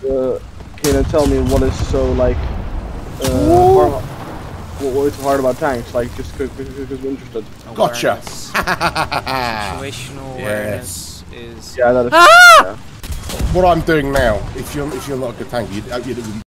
can you tell me what is so like hard, what is hard about tanks? Like just because we're interested. Gotcha. Situational awareness is. Yeah, that is. Yeah. What I'm doing now, if you're not a good tank, you'd